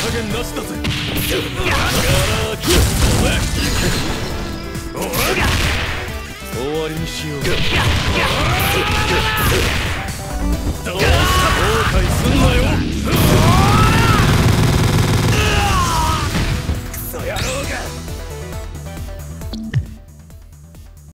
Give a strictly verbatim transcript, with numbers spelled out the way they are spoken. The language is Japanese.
加減なしだぜ。終わりにしよう。